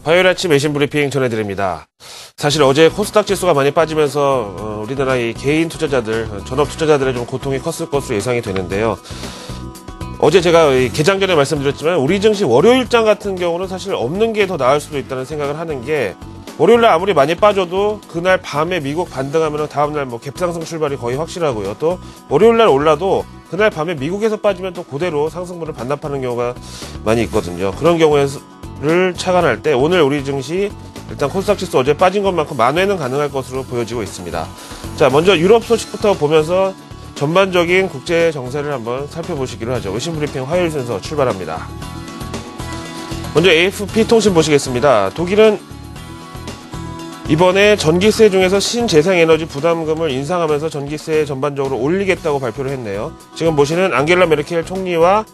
화요일 아침 외신 브리핑 전해드립니다. 사실 어제 코스닥 지수가 많이 빠지면서 우리나라 이 개인 투자자들, 전업 투자자들의 좀 고통이 컸을 것으로 예상이 되는데요. 어제 제가 개장 전에 말씀드렸지만 우리 증시 월요일장 같은 경우는 사실 없는 게 더 나을 수도 있다는 생각을 하는 게, 월요일날 아무리 많이 빠져도 그날 밤에 미국 반등하면 다음날 뭐 갭상승 출발이 거의 확실하고요. 또 월요일날 올라도 그날 밤에 미국에서 빠지면 또 그대로 상승분을 반납하는 경우가 많이 있거든요. 그런 경우를 착안할 때 오늘 우리 증시 일단 코스닥 지수 어제 빠진 것만큼 만회는 가능할 것으로 보여지고 있습니다. 자, 먼저 유럽 소식부터 보면서 전반적인 국제 정세를 한번 살펴보시기로 하죠. 외신 브리핑 화요일 순서 출발합니다. 먼저 AFP 통신 보시겠습니다. 독일은 이번에 전기세 중에서 신재생에너지 부담금을 인상하면서 전기세 전반적으로 올리겠다고 발표를 했네요. 지금 보시는 앙겔라 메르켈 총리와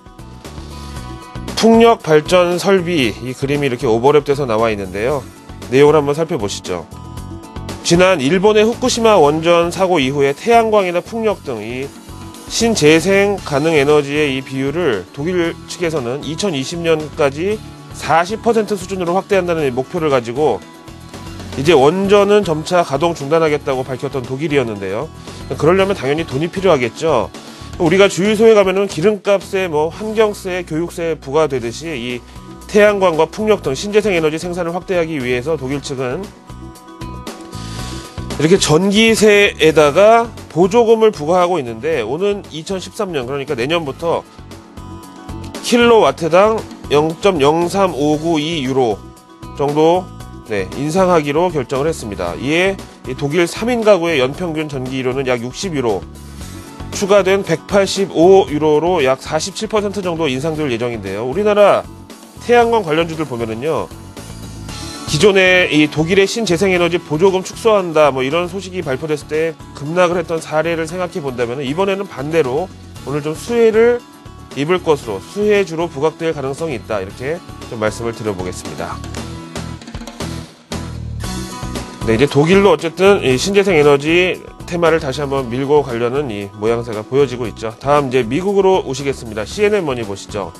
풍력 발전 설비, 이 그림이 이렇게 오버랩돼서 나와 있는데요. 내용을 한번 살펴보시죠. 지난 일본의 후쿠시마 원전 사고 이후에 태양광이나 풍력 등 이 신재생 가능 에너지의 이 비율을 독일 측에서는 2020년까지 40% 수준으로 확대한다는 목표를 가지고 이제 원전은 점차 가동 중단하겠다고 밝혔던 독일이었는데요. 그러려면 당연히 돈이 필요하겠죠. 우리가 주유소에 가면은 기름값에 뭐 환경세, 교육세 부과되듯이 이 태양광과 풍력 등 신재생 에너지 생산을 확대하기 위해서 독일 측은 이렇게 전기세에다가 보조금을 부과하고 있는데, 오는 2013년, 그러니까 내년부터 킬로와트당 0.03592 유로 정도 인상하기로 결정을 했습니다. 이에 독일 3인 가구의 연평균 전기료는 약 60유로, 추가된 185유로로 약 47% 정도 인상될 예정인데요. 우리나라 태양광 관련주들 보면은요, 기존에 이 독일의 신재생에너지 보조금 축소한다 뭐 이런 소식이 발표됐을 때 급락을 했던 사례를 생각해 본다면, 이번에는 반대로 오늘 좀 수혜를 입을 것으로, 수혜주로 부각될 가능성이 있다, 이렇게 좀 말씀을 드려보겠습니다. 네, 이제 독일로 어쨌든 이 신재생 에너지 테마를 다시 한번 밀고 가려는 이 모양새가 보여지고 있죠. 다음 이제 미국으로 오시겠습니다. CNN 머니 보시죠.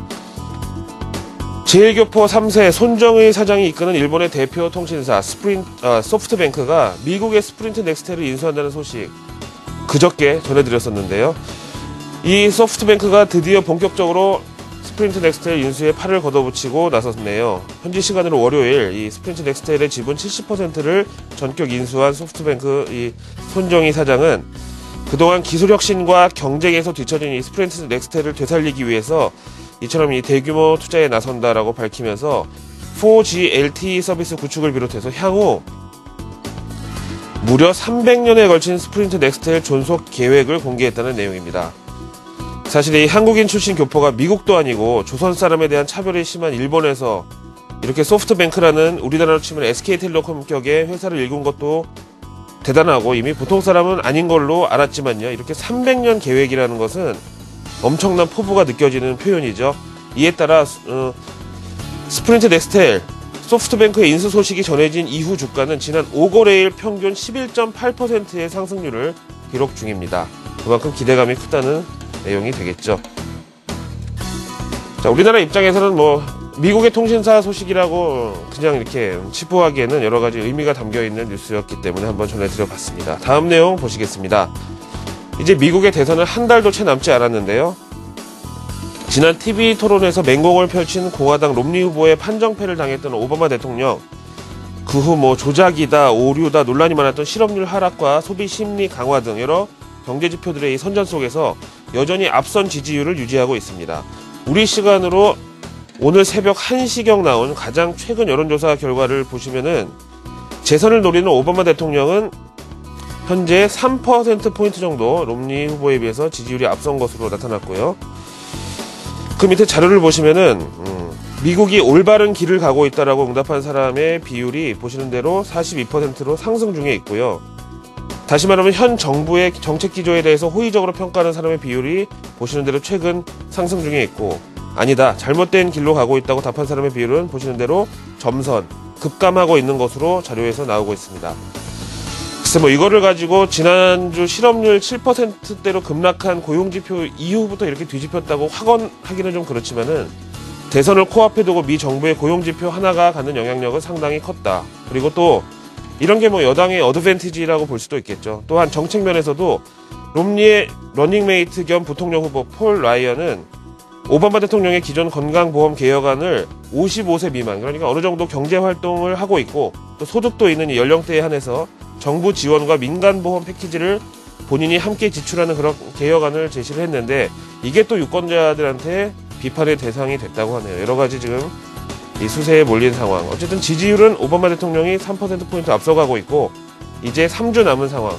제일교포 3세 손정의 사장이 이끄는 일본의 대표 통신사 소프트뱅크가 미국의 스프린트 넥스텔을 인수한다는 소식 그저께 전해드렸었는데요. 이 소프트뱅크가 드디어 본격적으로 스프린트 넥스텔 인수에 팔을 걷어붙이고 나섰네요. 현지 시간으로 월요일 이 스프린트 넥스텔의 지분 70%를 전격 인수한 소프트뱅크 이 손정희 사장은 그동안 기술 혁신과 경쟁에서 뒤처진 이 스프린트 넥스텔을 되살리기 위해서 이처럼 이 대규모 투자에 나선다라고 밝히면서 4G LTE 서비스 구축을 비롯해서 향후 무려 300년에 걸친 스프린트 넥스텔 존속 계획을 공개했다는 내용입니다. 사실 이 한국인 출신 교포가 미국도 아니고 조선 사람에 대한 차별이 심한 일본에서 이렇게 소프트뱅크라는 우리나라로 치면 SK텔레콤 격의 회사를 일군 것도 대단하고 이미 보통 사람은 아닌 걸로 알았지만요. 이렇게 300년 계획이라는 것은 엄청난 포부가 느껴지는 표현이죠. 이에 따라 스프린트 넥스텔 소프트뱅크의 인수 소식이 전해진 이후 주가는 지난 5거래일 평균 11.8%의 상승률을 기록 중입니다. 그만큼 기대감이 크다는 내용이 되겠죠. 자, 우리나라 입장에서는 뭐 미국의 통신사 소식이라고 그냥 이렇게 치부하기에는 여러 가지 의미가 담겨 있는 뉴스였기 때문에 한번 전해드려 봤습니다. 다음 내용 보시겠습니다. 이제 미국의 대선은 한 달도 채 남지 않았는데요. 지난 TV 토론에서 맹공을 펼친 공화당 롬니 후보의 판정패를 당했던 오바마 대통령, 그 후 뭐 조작이다, 오류다 논란이 많았던 실업률 하락과 소비 심리 강화 등 여러 경제 지표들의 이 선전 속에서 여전히 앞선 지지율을 유지하고 있습니다. 우리 시간으로 오늘 새벽 1시경 나온 가장 최근 여론조사 결과를 보시면은 재선을 노리는 오바마 대통령은 현재 3%포인트 정도 롬니 후보에 비해서 지지율이 앞선 것으로 나타났고요. 그 밑에 자료를 보시면은 미국이 올바른 길을 가고 있다라고 응답한 사람의 비율이 보시는 대로 42%로 상승 중에 있고요. 다시 말하면 현 정부의 정책 기조에 대해서 호의적으로 평가하는 사람의 비율이 보시는 대로 최근 상승 중에 있고, 아니다, 잘못된 길로 가고 있다고 답한 사람의 비율은 보시는 대로 점선, 급감하고 있는 것으로 자료에서 나오고 있습니다. 글쎄 뭐 이거를 가지고 지난주 실업률 7%대로 급락한 고용지표 이후부터 이렇게 뒤집혔다고 확언하기는 좀 그렇지만은 대선을 코앞에 두고 미 정부의 고용지표 하나가 갖는 영향력은 상당히 컸다. 그리고 또 이런 게 뭐 여당의 어드밴티지라고 볼 수도 있겠죠. 또한 정책 면에서도 롬니의 러닝메이트 겸 부통령 후보 폴 라이언은 오바마 대통령의 기존 건강보험 개혁안을 55세 미만, 그러니까 어느 정도 경제활동을 하고 있고 또 소득도 있는 이 연령대에 한해서 정부 지원과 민간보험 패키지를 본인이 함께 지출하는 그런 개혁안을 제시를 했는데 이게 또 유권자들한테 비판의 대상이 됐다고 하네요. 여러 가지 지금 이 수세에 몰린 상황. 어쨌든 지지율은 오바마 대통령이 3%포인트 앞서가고 있고 이제 3주 남은 상황.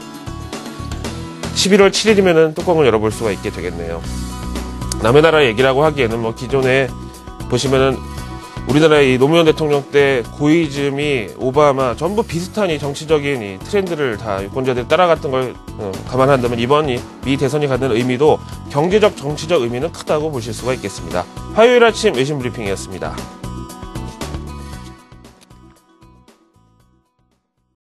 11월 7일이면은 뚜껑을 열어볼 수가 있게 되겠네요. 남의 나라 얘기라고 하기에는 뭐 기존에 보시면은 우리나라의 이 노무현 대통령 때 고이즘이 오바마 전부 비슷한 이 정치적인 이 트렌드를 다 유권자들이 따라갔던 걸 감안한다면 이번 미 대선이 갖는 의미도 경제적 정치적 의미는 크다고 보실 수가 있겠습니다. 화요일 아침 외신 브리핑이었습니다.